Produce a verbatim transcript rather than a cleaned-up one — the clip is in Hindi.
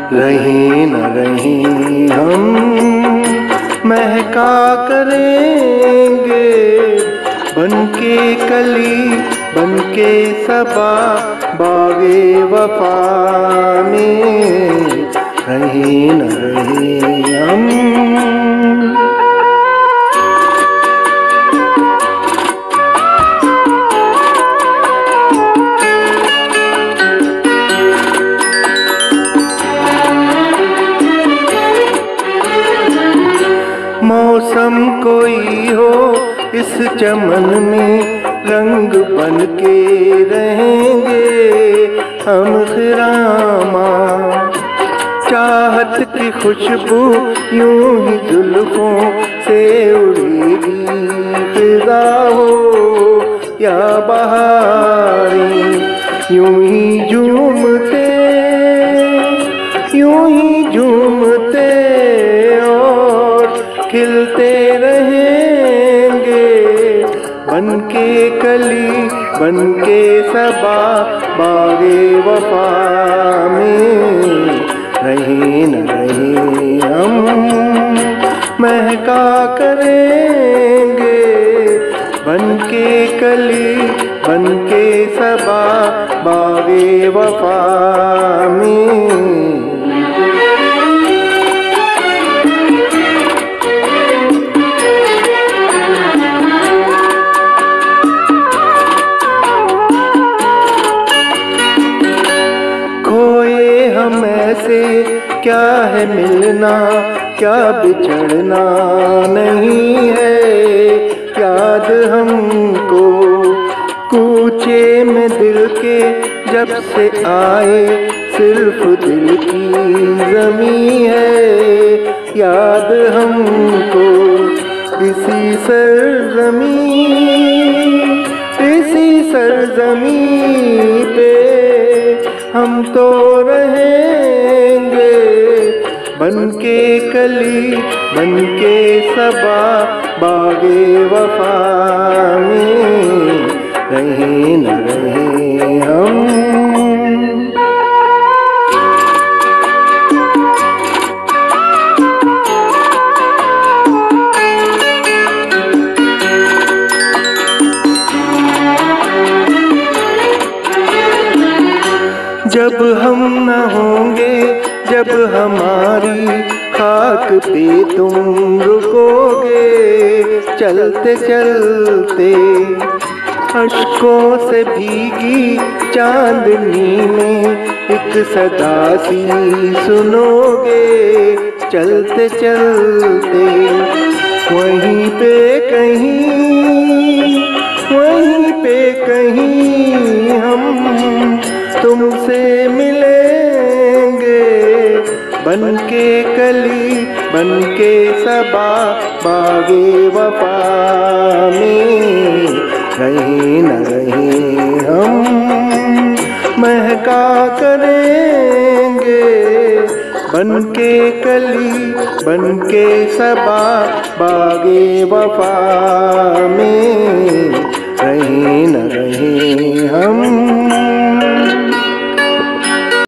रहे न रहे हम महका करेंगे बनके कली बनके सबा बागे वफा में रहे न रहे हम। मौसम कोई हो इस चमन में रंग बन के रहेंगे हम खिरामा। चाहत की खुशबू यूं ही जुल्फों से उड़ेगी फिजा हो या बहारें यूं ही झूमते यूं ही झूमते खिलते रहेंगे बनके कली बनके सबा बागे वफा में रहे न रहे हम महका करेंगे बनके कली बनके सबा बागे वफा में। हम ऐसे क्या है मिलना क्या बिछड़ना नहीं है याद हमको कूचे में दिल के जब से आए सिर्फ दिल की ज़मीं है याद हमको इसी सरज़मीं इसी सरज़मीं पे हम तो रहेंगे बनके कली बनके सबा बागे वफा में रहे न रहे हम। जब हम न होंगे जब हमारी खाक पे तुम रुकोगे चलते चलते अश्कों से भीगी चांदनी में एक सदा सी सुनोगे चलते चलते वहीं पे कहीं वहीं पे कहीं हम तुमसे मिलेंगे बनके कली बनके सबा बागे वफा में रहे न रहे हम महका करेंगे बनके कली बनके सबा बागे वफा में रहे न रहे हम।